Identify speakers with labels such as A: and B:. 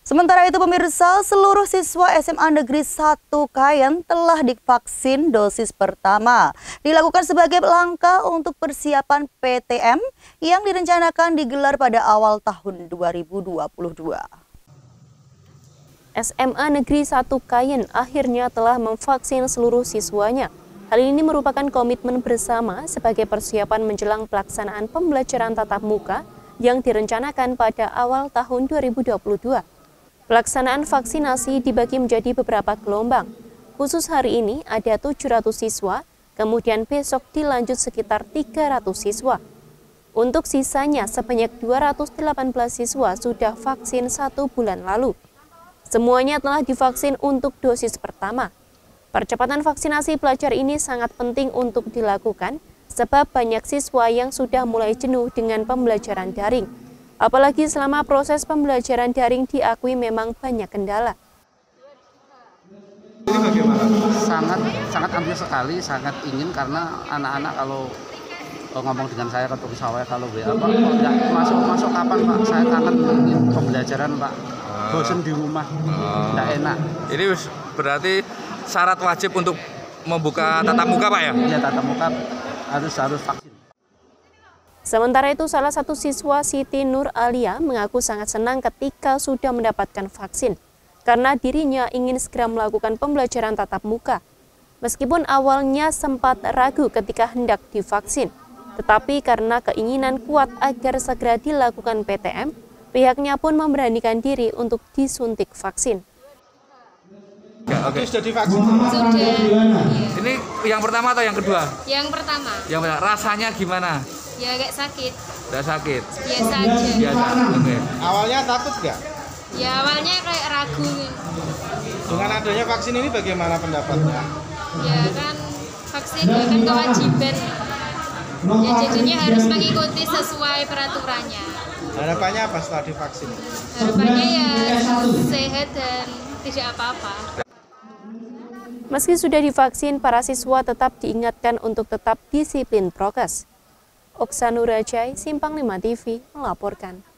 A: Sementara itu pemirsa, seluruh siswa SMA Negeri 1 Kayen telah divaksin dosis pertama. Dilakukan sebagai langkah untuk persiapan PTM yang direncanakan digelar pada awal tahun 2022.
B: SMA Negeri 1 Kayen akhirnya telah memvaksin seluruh siswanya. Hal ini merupakan komitmen bersama sebagai persiapan menjelang pelaksanaan pembelajaran tatap muka yang direncanakan pada awal tahun 2022. Pelaksanaan vaksinasi dibagi menjadi beberapa gelombang. Khusus hari ini ada 700 siswa, kemudian besok dilanjut sekitar 300 siswa. Untuk sisanya sebanyak 218 siswa sudah vaksin 1 bulan lalu. Semuanya telah divaksin untuk dosis pertama. Percepatan vaksinasi pelajar ini sangat penting untuk dilakukan sebab banyak siswa yang sudah mulai jenuh dengan pembelajaran daring. Apalagi selama proses pembelajaran daring diakui memang banyak kendala.
C: Ini bagaimana?
D: Sangat antusias sekali, sangat ingin karena anak-anak kalau ngomong dengan saya ketemu saya kalau WA Pak, enggak masuk kapan Pak? Saya kangen ingin pembelajaran Pak. Bosan di rumah, enggak enak.
C: Ini berarti syarat wajib untuk membuka tatap muka Pak ya?
D: Iya, tatap muka harus vaksin.
B: Sementara itu, salah satu siswa Siti Nur Alia mengaku sangat senang ketika sudah mendapatkan vaksin, karena dirinya ingin segera melakukan pembelajaran tatap muka. Meskipun awalnya sempat ragu ketika hendak divaksin, tetapi karena keinginan kuat agar segera dilakukan PTM, pihaknya pun memberanikan diri untuk disuntik vaksin.
C: Oke. Sudah divaksin?
E: Sudah.
C: Ini yang pertama atau yang kedua?
E: Yang pertama.
C: Yang pertama. Rasanya gimana?
E: Ya agak sakit.
C: Tidak sakit?
E: Biasa aja.
C: Biasa, oke.
F: Awalnya takut nggak?
E: Ya awalnya kayak ragu.
F: Dengan adanya vaksin ini bagaimana pendapatnya?
E: Ya kan vaksin ya kan kewajiban. Ya jadinya harus mengikuti sesuai peraturannya.
F: Harapannya apa setelah divaksin?
E: Harapannya ya sehat dan tidak apa-apa.
B: Meski sudah divaksin, para siswa tetap diingatkan untuk tetap disiplin prokes. Oksanurajai, Simpang 5 TV, melaporkan.